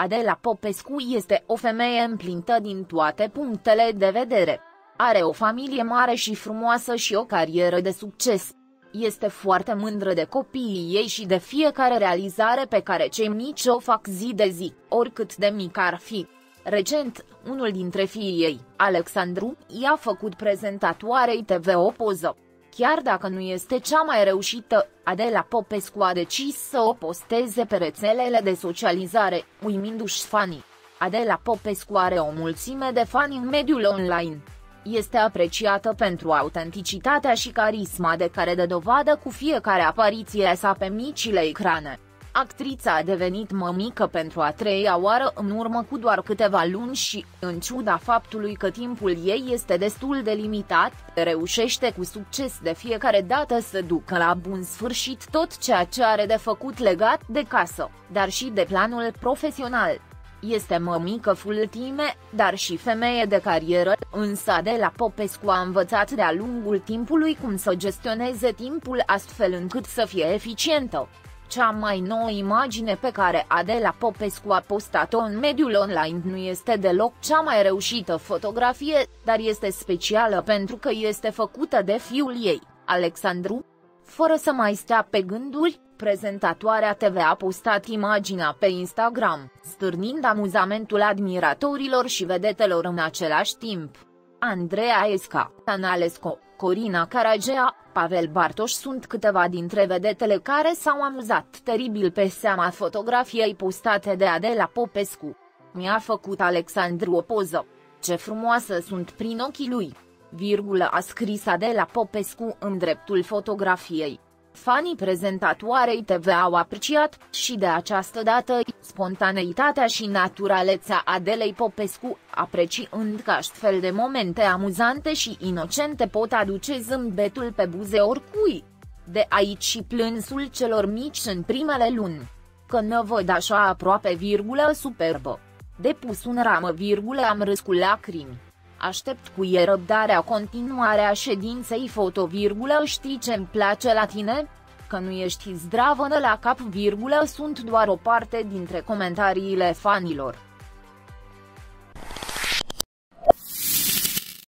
Adela Popescu este o femeie împlinită din toate punctele de vedere. Are o familie mare și frumoasă și o carieră de succes. Este foarte mândră de copiii ei și de fiecare realizare pe care cei mici o fac zi de zi, oricât de mic ar fi. Recent, unul dintre fiii ei, Alexandru, i-a făcut prezentatoarei TV o poză. Chiar dacă nu este cea mai reușită, Adela Popescu a decis să o posteze pe rețelele de socializare, uimindu-și fanii. Adela Popescu are o mulțime de fani în mediul online. Este apreciată pentru autenticitatea și carisma de care dă dovadă cu fiecare apariție sa pe micile ecrane. Actrița a devenit mămică pentru a treia oară în urmă cu doar câteva luni și, în ciuda faptului că timpul ei este destul de limitat, reușește cu succes de fiecare dată să ducă la bun sfârșit tot ceea ce are de făcut legat de casă, dar și de planul profesional. Este mămică full-time, dar și femeie de carieră, însă Adela Popescu a învățat de-a lungul timpului cum să gestioneze timpul astfel încât să fie eficientă. Cea mai nouă imagine pe care Adela Popescu a postat-o în mediul online nu este deloc cea mai reușită fotografie, dar este specială pentru că este făcută de fiul ei, Alexandru. Fără să mai stea pe gânduri, prezentatoarea TV a postat imaginea pe Instagram, stârnind amuzamentul admiratorilor și vedetelor în același timp. Andreea Esca, Ana Lesco, Corina Caragea, Pavel Bartoș sunt câteva dintre vedetele care s-au amuzat teribil pe seama fotografiei postate de Adela Popescu. Mi-a făcut Alexandru o poză. Ce frumoasă sunt prin ochii lui! A scris Adela Popescu în dreptul fotografiei. Fanii prezentatoarei TV au apreciat, și de această dată, spontaneitatea și naturalețea Adelei Popescu, apreciând că astfel de momente amuzante și inocente pot aduce zâmbetul pe buze oricui. De aici și plânsul celor mici în primele luni. Că ne văd așa aproape, superbă. De pus un ramă, am râs cu lacrimi. Aștept cu nerăbdarea continuarea ședinței foto, știi ce-mi place la tine? Că nu ești zdravănă la cap, sunt doar o parte dintre comentariile fanilor.